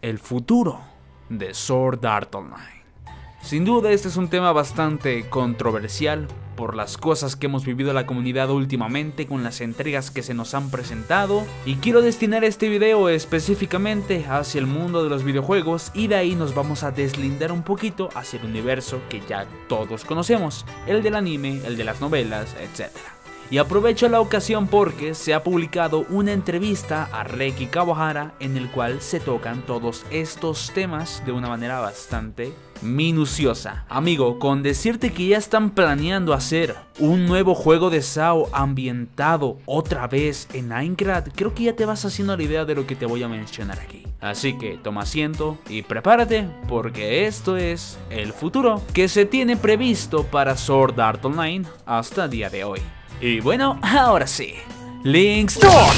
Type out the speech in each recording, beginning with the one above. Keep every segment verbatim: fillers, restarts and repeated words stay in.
el futuro de Sword Art Online. Sin duda este es un tema bastante controversial por las cosas que hemos vivido en la comunidad últimamente con las entregas que se nos han presentado, y quiero destinar este video específicamente hacia el mundo de los videojuegos, y de ahí nos vamos a deslindar un poquito hacia el universo que ya todos conocemos, el del anime, el de las novelas, etcétera. Y aprovecho la ocasión porque se ha publicado una entrevista a Reiki Kawahara en el cual se tocan todos estos temas de una manera bastante minuciosa. Amigo, con decirte que ya están planeando hacer un nuevo juego de S A O ambientado otra vez en Aincrad, creo que ya te vas haciendo la idea de lo que te voy a mencionar aquí. Así que toma asiento y prepárate, porque esto es el futuro que se tiene previsto para Sword Art Online hasta el día de hoy. Y bueno, ahora sí, Link's Talk.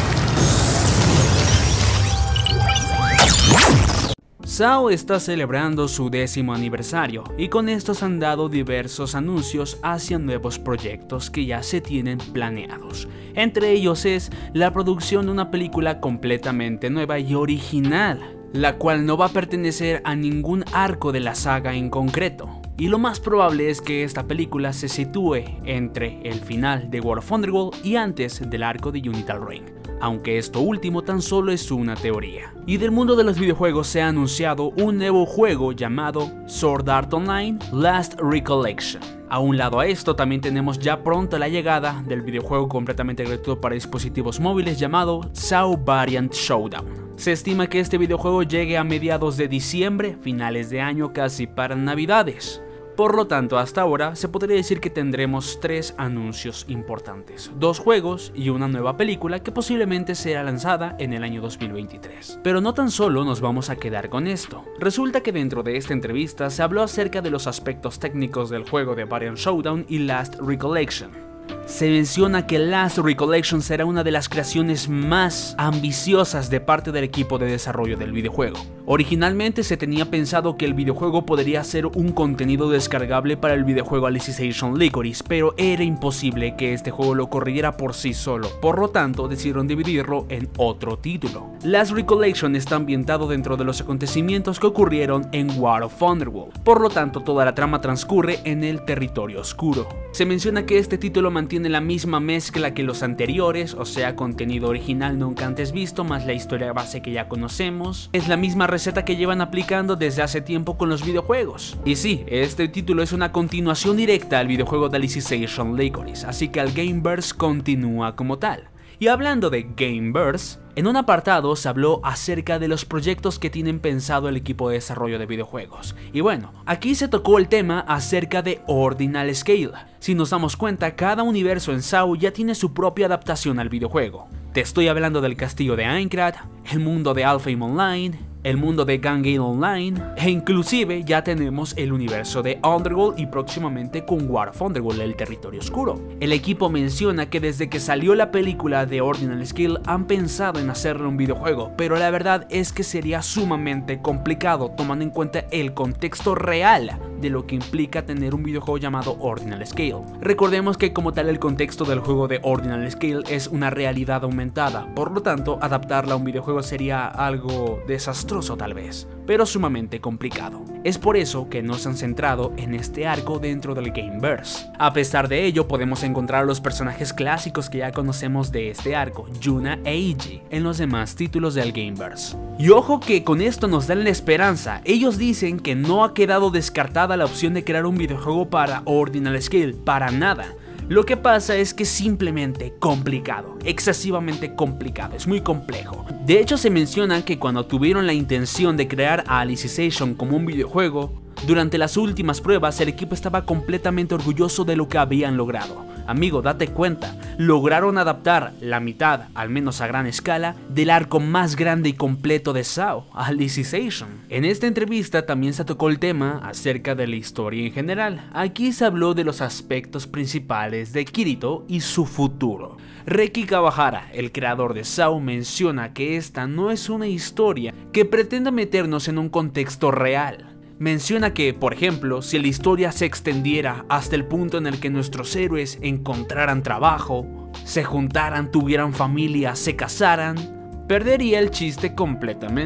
S A O está celebrando su décimo aniversario y con estos han dado diversos anuncios hacia nuevos proyectos que ya se tienen planeados. Entre ellos es la producción de una película completamente nueva y original, la cual no va a pertenecer a ningún arco de la saga en concreto. Y lo más probable es que esta película se sitúe entre el final de War of Underworld y antes del arco de Unital Reign, aunque esto último tan solo es una teoría. Y del mundo de los videojuegos se ha anunciado un nuevo juego llamado Sword Art Online Last Recollection. A un lado a esto también tenemos ya pronto la llegada del videojuego completamente gratuito para dispositivos móviles llamado S A O Variant Showdown. Se estima que este videojuego llegue a mediados de diciembre, finales de año, casi para navidades. Por lo tanto, hasta ahora se podría decir que tendremos tres anuncios importantes, dos juegos y una nueva película que posiblemente será lanzada en el año dos mil veintitrés. Pero no tan solo nos vamos a quedar con esto. Resulta que dentro de esta entrevista se habló acerca de los aspectos técnicos del juego de Variant Showdown y Last Recollection. Se menciona que Last Recollection será una de las creaciones más ambiciosas de parte del equipo de desarrollo del videojuego. Originalmente se tenía pensado que el videojuego podría ser un contenido descargable para el videojuego Alicization Lycoris, pero era imposible que este juego lo corriera por sí solo, por lo tanto decidieron dividirlo en otro título. Last Recollection está ambientado dentro de los acontecimientos que ocurrieron en War of Underworld, por lo tanto toda la trama transcurre en el territorio oscuro. Se menciona que este título mantiene la misma mezcla que los anteriores, o sea, contenido original nunca antes visto más la historia base que ya conocemos. Es la misma receta que llevan aplicando desde hace tiempo con los videojuegos. Y sí, este título es una continuación directa al videojuego de Alicization Lycoris, así que el Gameverse continúa como tal. Y hablando de Gameverse, en un apartado se habló acerca de los proyectos que tienen pensado el equipo de desarrollo de videojuegos. Y bueno, aquí se tocó el tema acerca de Ordinal Scale. Si nos damos cuenta, cada universo en S A O ya tiene su propia adaptación al videojuego. Te estoy hablando del castillo de Aincrad, el mundo de Alfheim Online, el mundo de Gun Gale Online, e inclusive ya tenemos el universo de Underworld y próximamente con War of Underworld, el territorio oscuro. El equipo menciona que desde que salió la película de Ordinal Scale han pensado en hacerle un videojuego, pero la verdad es que sería sumamente complicado tomando en cuenta el contexto real de lo que implica tener un videojuego llamado Ordinal Scale. Recordemos que como tal el contexto del juego de Ordinal Scale es una realidad aumentada, por lo tanto adaptarla a un videojuego sería algo desastroso tal vez, pero sumamente complicado. Es por eso que no se han centrado en este arco dentro del Gameverse. A pesar de ello podemos encontrar a los personajes clásicos que ya conocemos de este arco, Yuna e Eiji, en los demás títulos del Gameverse. Y ojo que con esto nos dan la esperanza, ellos dicen que no ha quedado descartada la opción de crear un videojuego para Ordinal Scale, para nada. Lo que pasa es que es simplemente complicado, excesivamente complicado, es muy complejo. De hecho se menciona que cuando tuvieron la intención de crear a Alicization como un videojuego, durante las últimas pruebas el equipo estaba completamente orgulloso de lo que habían logrado. Amigo, date cuenta, lograron adaptar la mitad, al menos a gran escala, del arco más grande y completo de S A O, Alicization. En esta entrevista también se tocó el tema acerca de la historia en general. Aquí se habló de los aspectos principales de Kirito y su futuro. Reiki Kawahara, el creador de S A O, menciona que esta no es una historia que pretenda meternos en un contexto real. Menciona que, por ejemplo, si la historia se extendiera hasta el punto en el que nuestros héroes encontraran trabajo, se juntaran, tuvieran familia, se casaran, perdería el chiste completamente.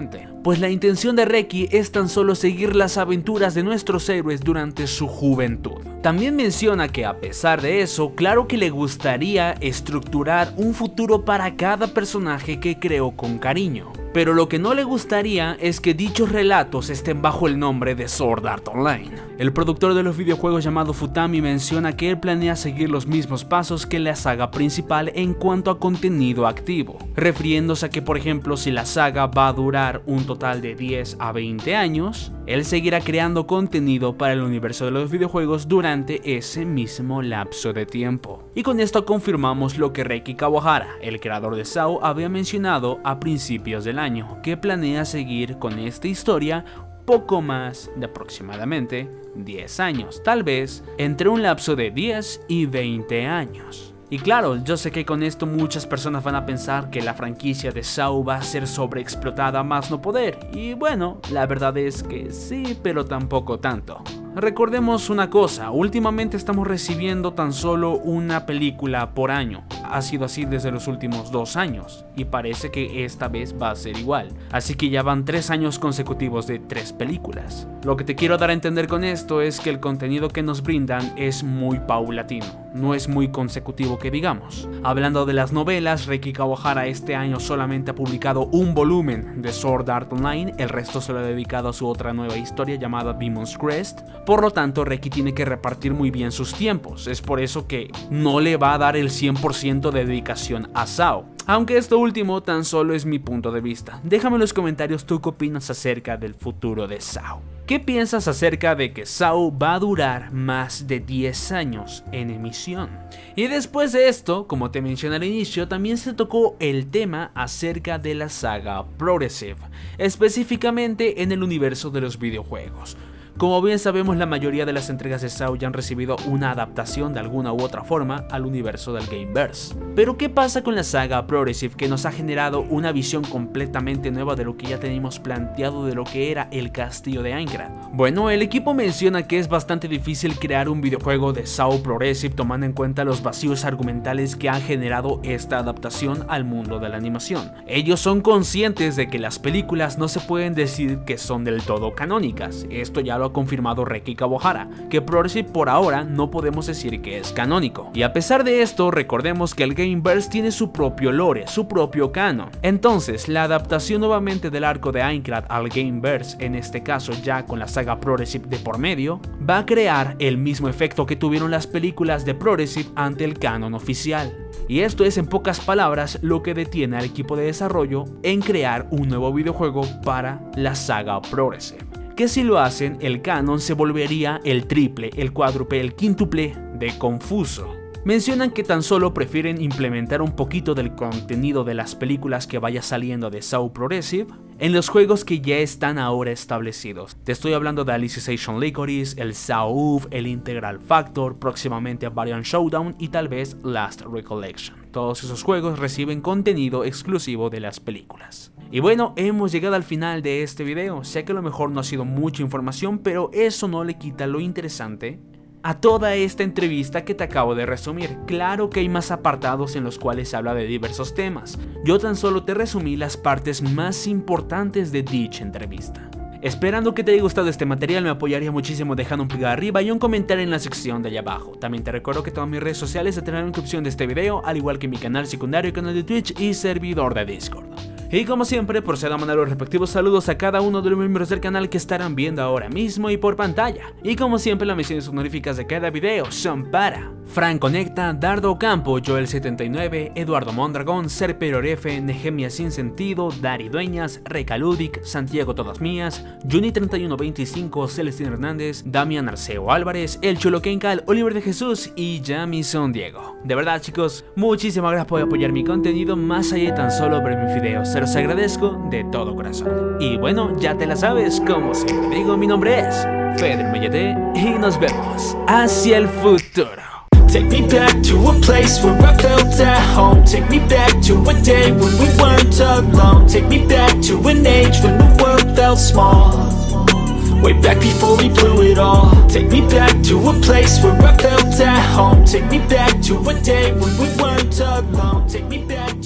pues la intención de Reki es tan solo seguir las aventuras de nuestros héroes durante su juventud. También menciona que a pesar de eso, claro que le gustaría estructurar un futuro para cada personaje que creó con cariño, pero lo que no le gustaría es que dichos relatos estén bajo el nombre de Sword Art Online. El productor de los videojuegos llamado Futami menciona que él planea seguir los mismos pasos que la saga principal en cuanto a contenido activo, refiriéndose a que, por ejemplo, si la saga va a durar un total de diez a veinte años, él seguirá creando contenido para el universo de los videojuegos durante ese mismo lapso de tiempo. Y con esto confirmamos lo que Reiki Kawahara, el creador de S A O, había mencionado a principios del año, que planea seguir con esta historia poco más de aproximadamente diez años, tal vez entre un lapso de diez y veinte años. Y claro, yo sé que con esto muchas personas van a pensar que la franquicia de S A O va a ser sobreexplotada a más no poder, y bueno, la verdad es que sí, pero tampoco tanto. Recordemos una cosa, últimamente estamos recibiendo tan solo una película por año. Ha sido así desde los últimos dos años y parece que esta vez va a ser igual. Así que ya van tres años consecutivos de tres películas. Lo que te quiero dar a entender con esto es que el contenido que nos brindan es muy paulatino, no es muy consecutivo que digamos. Hablando de las novelas, Reiki Kawahara este año solamente ha publicado un volumen de Sword Art Online, el resto se lo ha dedicado a su otra nueva historia llamada Demon's Crest. Por lo tanto, Reiki tiene que repartir muy bien sus tiempos, es por eso que no le va a dar el cien por ciento de dedicación a S A O. Aunque esto último tan solo es mi punto de vista. Déjame en los comentarios tú qué opinas acerca del futuro de S A O. ¿Qué piensas acerca de que S A O va a durar más de diez años en emisión? Y después de esto, como te mencioné al inicio, también se tocó el tema acerca de la saga Progressive, específicamente en el universo de los videojuegos. Como bien sabemos, la mayoría de las entregas de S A O ya han recibido una adaptación de alguna u otra forma al universo del Gameverse. Pero ¿qué pasa con la saga Progressive, que nos ha generado una visión completamente nueva de lo que ya teníamos planteado de lo que era el castillo de Aincrad? Bueno, el equipo menciona que es bastante difícil crear un videojuego de S A O Progressive tomando en cuenta los vacíos argumentales que han generado esta adaptación al mundo de la animación. Ellos son conscientes de que las películas no se pueden decir que son del todo canónicas, esto ya lo ha confirmado Reiki Kawahara, que Progressive por ahora no podemos decir que es canónico. Y a pesar de esto, recordemos que el Gameverse tiene su propio lore, su propio canon. Entonces, la adaptación nuevamente del arco de Aincrad al Gameverse, en este caso ya con la saga Progressive de por medio, va a crear el mismo efecto que tuvieron las películas de Progressive ante el canon oficial. Y esto es en pocas palabras lo que detiene al equipo de desarrollo en crear un nuevo videojuego para la saga Progressive. Que si lo hacen, el canon se volvería el triple, el cuádruple, el quíntuple de confuso. Mencionan que tan solo prefieren implementar un poquito del contenido de las películas que vaya saliendo de S A O Progressive en los juegos que ya están ahora establecidos. Te estoy hablando de Alicization Lycoris, el S A O U F, el Integral Factor, próximamente Variant Showdown y tal vez Last Recollection. Todos esos juegos reciben contenido exclusivo de las películas. Y bueno, hemos llegado al final de este video. Sé que a lo mejor no ha sido mucha información, pero eso no le quita lo interesante a toda esta entrevista que te acabo de resumir. Claro que hay más apartados en los cuales se habla de diversos temas. Yo tan solo te resumí las partes más importantes de dicha entrevista. Esperando que te haya gustado este material, me apoyaría muchísimo dejando un pulgar arriba y un comentario en la sección de allá abajo. También te recuerdo que todas mis redes sociales tendrán la descripción de este video, al igual que mi canal secundario, canal de Twitch y servidor de Discord. Y como siempre, procedo a mandar los respectivos saludos a cada uno de los miembros del canal que estarán viendo ahora mismo y por pantalla. Y como siempre, las misiones honoríficas de cada video son para Fran Conecta, Dardo Campo, Joel setenta y nueve, Eduardo Mondragón, Serperior F, Nehemia Sin Sentido, Dari Dueñas, Recaludic, Santiago Todas Mías, Juni treinta y uno veinticinco, Celestín Hernández, Damián Arceo Álvarez, El Cholo Kencal, Oliver de Jesús y Jamison Diego. De verdad, chicos, muchísimas gracias por apoyar mi contenido más allá de tan solo ver mis videos. Se los agradezco de todo corazón. Y bueno, ya te la sabes, como siempre digo, mi nombre es Feder Mellete y nos vemos hacia el futuro. Take me back to a place where I felt at home. Take me back to a day when we weren't alone. Take me back to an age when the world felt small. Way back before we blew it all. Take me back to a place where I felt at home. Take me back to a day when we weren't alone. Take me back to